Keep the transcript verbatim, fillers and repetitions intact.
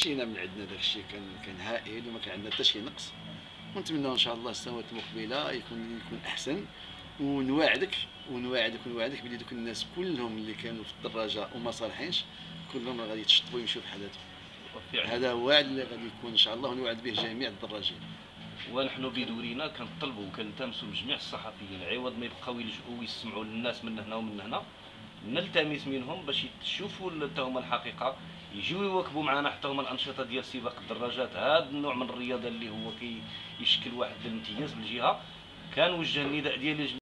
مشينا من عندنا داك الشيء كان كان هائل وما كان عندنا حتى شي نقص، ونتمنوا ان شاء الله السنوات المقبله يكون يكون احسن. ونواعدك ونواعدك ونواعدك بلي دوك الناس كلهم اللي كانوا في الدراجه وما صالحينش كلهم غادي يتشطبوا ويمشيو بحالاتهم. هذا هو الوعد اللي غادي يكون ان شاء الله، ونوعد به جميع الدراجين. ونحن بدورنا كنطلبوا وكنلتمسوا من جميع الصحفيين عوض ما يبقاو يلجؤوا ويسمعوا للناس من هنا ومن هنا، نلتمس منهم باش يشوفوا حتى هما الحقيقه، يجيو يواكبوا معنا حتى هما الانشطه ديال سباق الدراجات. هذا النوع من الرياضه اللي هو كيشكل واحد الامتياز بالجهه. كان وجه النداء ديالي